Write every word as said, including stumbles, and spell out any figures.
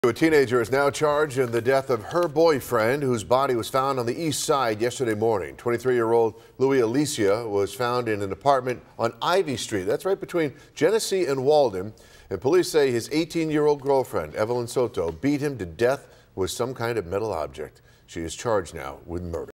A teenager is now charged in the death of her boyfriend, whose body was found on the east side yesterday morning. twenty-three-year-old Louis Alicia was found in an apartment on Ivy Street. That's right between Genesee and Walden. And police say his eighteen-year-old girlfriend, Evelyn Soto, beat him to death with some kind of metal object. She is charged now with murder.